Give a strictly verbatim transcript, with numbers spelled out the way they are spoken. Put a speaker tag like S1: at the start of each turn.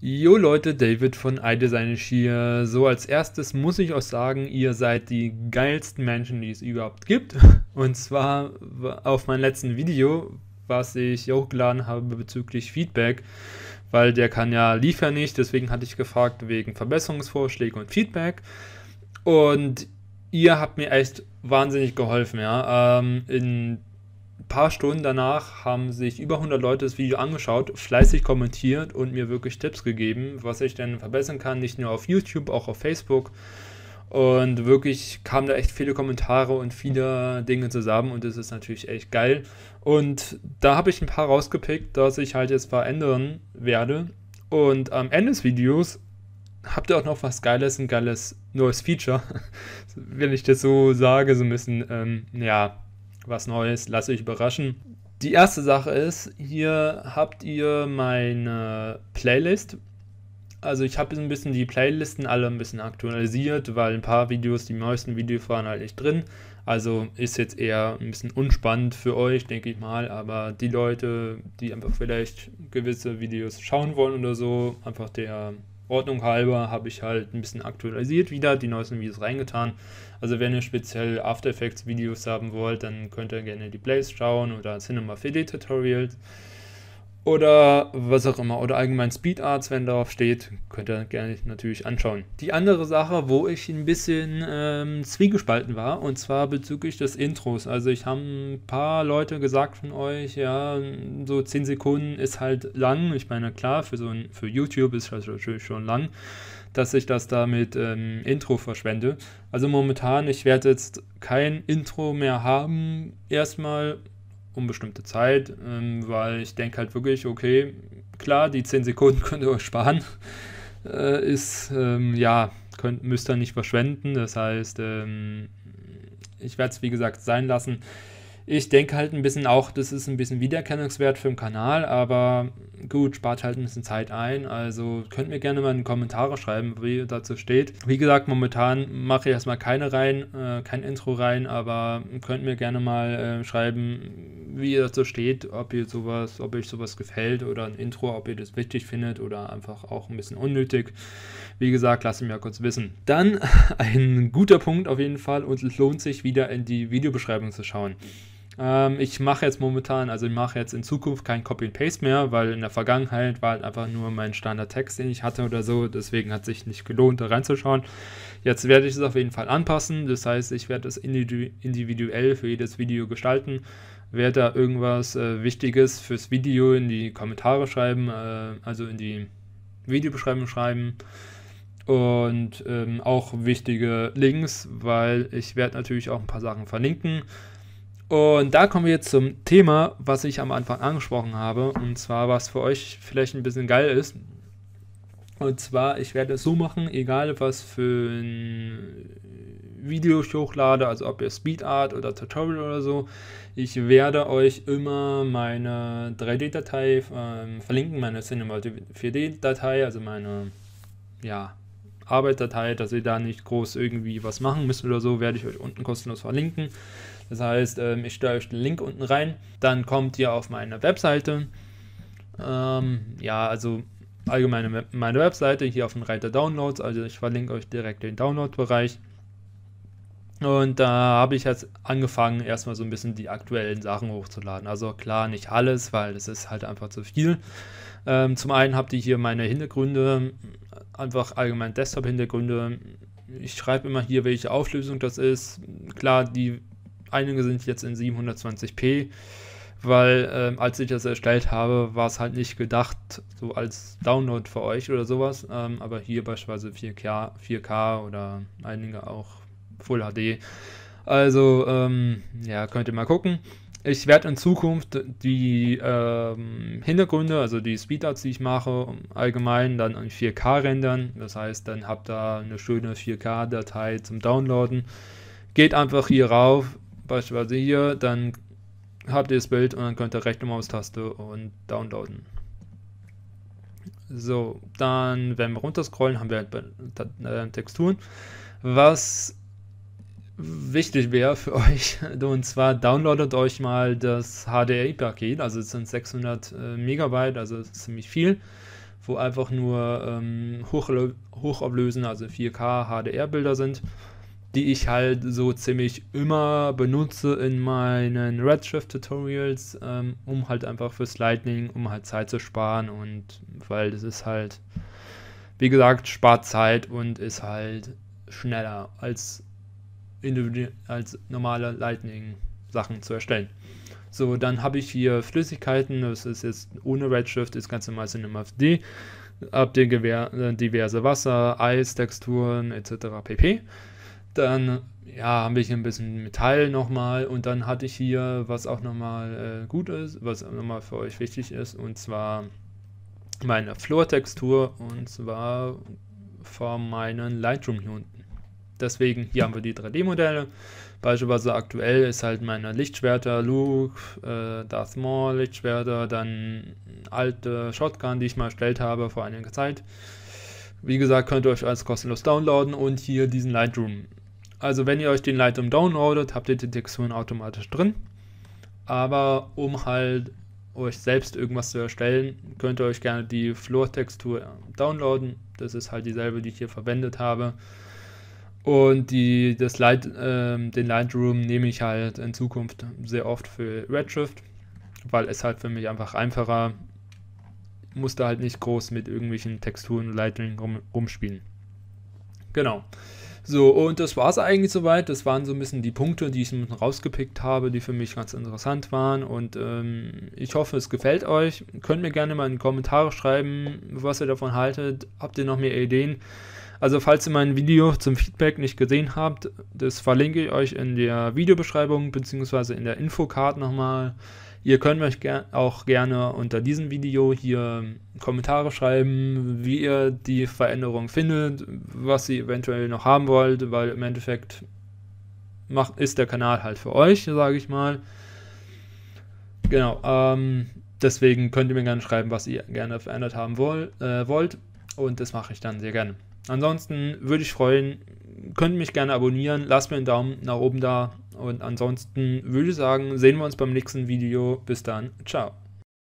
S1: Jo Leute, David von iDesignish hier. So, als erstes muss ich euch sagen, ihr seid die geilsten Menschen, die es überhaupt gibt. Und zwar auf mein letzten Video, was ich hochgeladen habe bezüglich Feedback, weil der kann ja liefern nicht, deswegen hatte ich gefragt wegen Verbesserungsvorschläge und Feedback. Und ihr habt mir echt wahnsinnig geholfen, ja. Ähm, in ein paar Stunden danach haben sich über hundert Leute das Video angeschaut, fleißig kommentiert und mir wirklich Tipps gegeben, was ich denn verbessern kann, nicht nur auf YouTube, auch auf Facebook. Und wirklich kamen da echt viele Kommentare und viele Dinge zusammen und das ist natürlich echt geil. Und da habe ich ein paar rausgepickt, dass ich halt jetzt verändern werde. Und am Ende des Videos habt ihr auch noch was Geiles, ein geiles neues Feature. Wenn ich das so sage, so ein bisschen, ähm, ja, was Neues, lasst euch überraschen. Die erste Sache ist, hier habt ihr meine Playlist. Also ich habe ein bisschen die Playlisten alle ein bisschen aktualisiert, weil ein paar Videos, die neuesten Videos waren halt nicht drin. Also ist jetzt eher ein bisschen unspannend für euch, denke ich mal. Aber die Leute, die einfach vielleicht gewisse Videos schauen wollen oder so, einfach der Ordnung halber, habe ich halt ein bisschen aktualisiert wieder, die neuesten Videos reingetan. Also wenn ihr speziell After Effects Videos haben wollt, dann könnt ihr gerne die Plays schauen oder Cinema vier D Tutorials oder was auch immer, oder allgemein Speed Arts, wenn darauf steht, könnt ihr gerne natürlich anschauen. Die andere Sache, wo ich ein bisschen ähm, zwiegespalten war, und zwar bezüglich des Intros. Also ich habe ein paar Leute gesagt von euch, ja, so zehn Sekunden ist halt lang. Ich meine, klar, für so ein, für YouTube ist das natürlich schon lang, dass ich das da mit ähm, Intro verschwende. Also momentan, ich werde jetzt kein Intro mehr haben, erstmal unbestimmte Zeit, ähm, weil ich denke halt wirklich, okay, klar, die zehn Sekunden könnt ihr euch sparen, äh, ist, ähm, ja, könnt, müsst ihr nicht verschwenden, das heißt, ähm, ich werde es wie gesagt sein lassen. Ich denke halt ein bisschen auch, das ist ein bisschen Wiedererkennungswert für den Kanal, aber gut, spart halt ein bisschen Zeit ein. Also könnt mir gerne mal in die Kommentare schreiben, wie dazu steht. Wie gesagt, momentan mache ich erstmal keine rein, äh, kein Intro rein, aber könnt mir gerne mal äh, schreiben, wie ihr dazu steht, ob ihr sowas, ob euch sowas gefällt oder ein Intro, ob ihr das wichtig findet oder einfach auch ein bisschen unnötig. Wie gesagt, lasst mich mal kurz wissen. Dann ein guter Punkt auf jeden Fall und es lohnt sich wieder in die Videobeschreibung zu schauen. Ähm, ich mache jetzt momentan, also ich mache jetzt in Zukunft kein Copy and Paste mehr, weil in der Vergangenheit war halt einfach nur mein Standardtext, den ich hatte oder so, deswegen hat es sich nicht gelohnt, da reinzuschauen. Jetzt werde ich es auf jeden Fall anpassen, das heißt, ich werde es individuell für jedes Video gestalten, werde da irgendwas äh, Wichtiges fürs Video in die Kommentare schreiben, äh, also in die Videobeschreibung schreiben. Und ähm, auch wichtige Links, weil ich werde natürlich auch ein paar Sachen verlinken. Und da kommen wir jetzt zum Thema, was ich am Anfang angesprochen habe, und zwar was für euch vielleicht ein bisschen geil ist. Und zwar, ich werde es so machen, egal was für ein Video ich hochlade, also ob ihr Speed Art oder Tutorial oder so, ich werde euch immer meine drei D Datei ähm, verlinken, meine Cinema vier D Datei, also meine, ja, Arbeitsdatei, dass ihr da nicht groß irgendwie was machen müsst oder so, werde ich euch unten kostenlos verlinken. Das heißt, ich stelle euch den Link unten rein, dann kommt ihr auf meine Webseite. Ähm, ja, also allgemeine meine Webseite, hier auf dem Reiter Downloads, also ich verlinke euch direkt den Download-Bereich. Und da habe ich jetzt angefangen, erstmal so ein bisschen die aktuellen Sachen hochzuladen. Also klar, nicht alles, weil das ist halt einfach zu viel. Ähm, zum einen habt ihr hier meine Hintergründe, einfach allgemein Desktop-Hintergründe. Ich schreibe immer hier, welche Auflösung das ist. Klar, die einige sind jetzt in siebenhundertzwanzig p, weil ähm, als ich das erstellt habe, war es halt nicht gedacht, so als Download für euch oder sowas. Ähm, aber hier beispielsweise vier K, vier K oder einige auch Full H D. Also, ähm, ja, könnt ihr mal gucken. Ich werde in Zukunft die ähm, Hintergründe, also die Speedarts, die ich mache, allgemein dann in vier K rendern. Das heißt, dann habt ihr eine schöne vier K Datei zum Downloaden. Geht einfach hier rauf, beispielsweise hier, dann habt ihr das Bild und dann könnt ihr rechte Maustaste und downloaden. So, dann, wenn wir runterscrollen, haben wir halt äh, Texturen. Was wichtig wäre für euch, und zwar downloadet euch mal das H D R I-Paket, also es sind sechshundert äh, Megabyte, also das ist ziemlich viel wo einfach nur ähm, hochlo- hochauflösende, also vier K H D R-Bilder sind, die ich halt so ziemlich immer benutze in meinen Redshift-Tutorials, ähm, um halt einfach fürs Lightning, um halt Zeit zu sparen, und weil das ist halt, wie gesagt, spart Zeit und ist halt schneller als, individu- als normale Lightning-Sachen zu erstellen. So, dann habe ich hier Flüssigkeiten, das ist jetzt ohne Redshift, ist ganz normal CinemaFD. Habt ihr gewehr, äh, diverse Wasser, Eis, Texturen et cetera pp. Dann ja, habe ich ein bisschen Metall nochmal, und dann hatte ich hier, was auch nochmal äh, gut ist, was nochmal für euch wichtig ist, und zwar meine Floor-Textur, und zwar von meinen Lightroom hier unten. Deswegen, hier haben wir die drei D-Modelle. Beispielsweise aktuell ist halt meine Lichtschwerter, Luke, äh, Darth Maul Lichtschwerter, dann alte Shotgun, die ich mal erstellt habe vor einiger Zeit. Wie gesagt, könnt ihr euch alles kostenlos downloaden, und hier diesen Lightroom. Also wenn ihr euch den Lightroom downloadet, habt ihr die Texturen automatisch drin. Aber um halt euch selbst irgendwas zu erstellen, könnt ihr euch gerne die Floor-Textur downloaden. Das ist halt dieselbe, die ich hier verwendet habe. Und die, das Light, äh, den Lightroom nehme ich halt in Zukunft sehr oft für Redshift, weil es halt für mich einfach einfacher, musste halt nicht groß mit irgendwelchen Texturen und Lighting rum, rumspielen. Genau. So, und das war es eigentlich soweit. Das waren so ein bisschen die Punkte, die ich rausgepickt habe, die für mich ganz interessant waren. Und ähm, ich hoffe, es gefällt euch. Könnt mir gerne mal in die Kommentare schreiben, was ihr davon haltet. Habt ihr noch mehr Ideen? Also falls ihr mein Video zum Feedback nicht gesehen habt, das verlinke ich euch in der Videobeschreibung bzw. in der Infocard nochmal. Ihr könnt euch ger- auch gerne unter diesem Video hier Kommentare schreiben, wie ihr die Veränderung findet, was ihr eventuell noch haben wollt, weil im Endeffekt macht, ist der Kanal halt für euch, sage ich mal. Genau, ähm, deswegen könnt ihr mir gerne schreiben, was ihr gerne verändert haben woll, äh, wollt, und das mache ich dann sehr gerne. Ansonsten würde ich freuen, könnt mich gerne abonnieren, lasst mir einen Daumen nach oben da, und ansonsten würde ich sagen, sehen wir uns beim nächsten Video. Bis dann, ciao.